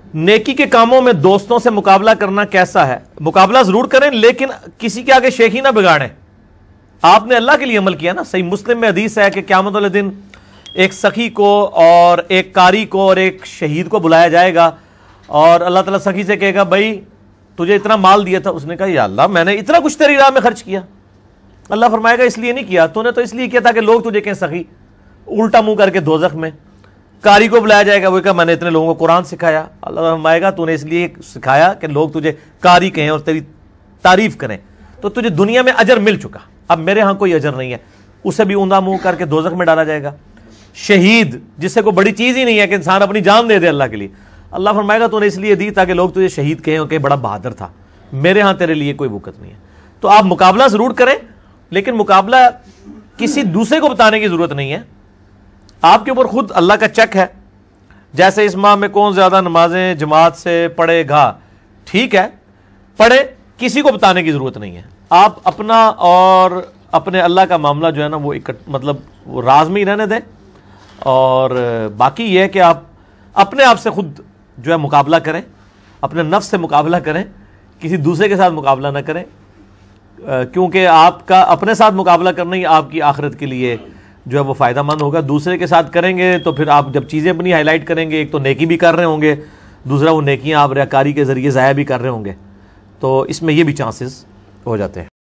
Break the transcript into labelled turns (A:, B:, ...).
A: نیکی کے کاموں میں دوستوں سے مقابلہ کرنا کیسا ہے؟ مقابلہ ضرور کریں لیکن کسی کے آگے شیخی نہ بگاڑیں. آپ نے اللہ کے لیے عمل کیا نا. صحیح مسلم میں حدیث ہے کہ قیامت والے دن ایک سخی کو اور ایک قاری کو اور ایک شہید کو بلایا جائے گا اور اللہ تعالیٰ سخی سے کہے گا بھائی تجھے اتنا مال دیا تھا. اس نے کہا یا اللہ میں نے اتنا کچھ تیری راہ میں خرچ کیا. اللہ فرمائے گا اس لیے نہیں کیا, تو نے تو اس لیے کیا تھا کہ لوگ تجھے کہیں سخی, الٹا منہ کر کے دوزخ میں. قاری کو بلایا جائے گا, وہ کہا میں نے اتنے لوگوں کو قرآن سکھایا. اللہ فرمائے گا تو نے اس لیے سکھایا کہ لوگ تجھے قاری کہیں اور تیری تعریف کریں, تو تجھے دنیا میں اجر مل چکا, اب میرے ہاں کوئی اجر نہیں ہے. اسے بھی اوندا منہ کر کے دوزخ میں ڈالا جائے گا. شہید جس سے کوئی بڑی چیز ہی نہیں ہے کہ انسان اپنی جان دے دے اللہ کے لیے, اللہ فرمائے گا تو نے اس لیے دی تاکہ لوگ تجھے شہید کہیں کہ بڑا بہادر تھا, میرے ہاں تیرے لیے کوئی وقت نہیں ہے. تو آپ مقابلہ ضرور کریں لیکن مقابلہ کسی دوسرے کو بتانے کی ضرورت نہیں ہے. آپ کے اوپر خود اللہ کا چیک ہے. جیسے اس ماہ میں کون زیادہ نمازیں جماعت سے پڑھے گا, ٹھیک ہے پڑھے, کسی کو بتانے کی ضرورت نہیں ہے. آپ اپنا اور اپنے اللہ کا معاملہ جو ہے نا وہ مطلب وہ راز میں ہی رہنے دیں. اور باقی یہ ہے کہ آپ اپنے آپ سے خود جو ہے مقابلہ کریں, اپنے نفس سے مقابلہ کریں, کسی دوسرے کے ساتھ مقابلہ نہ کریں, کیونکہ آپ کا اپنے ساتھ مقابلہ کرنا ہی آپ کی آخرت کے لیے جو ہے وہ فائدہ مند ہوگا. دوسرے کے ساتھ کریں گے تو پھر آپ جب چیزیں اپنی ہائی لائٹ کریں گے, ایک تو نیکی بھی کر رہے ہوں گے, دوسرا وہ نیکیاں آپ ریاکاری کے ذریعے ضائع بھی کر رہے ہوں گے, تو اس میں یہ بھی چانسز ہو جاتے ہیں.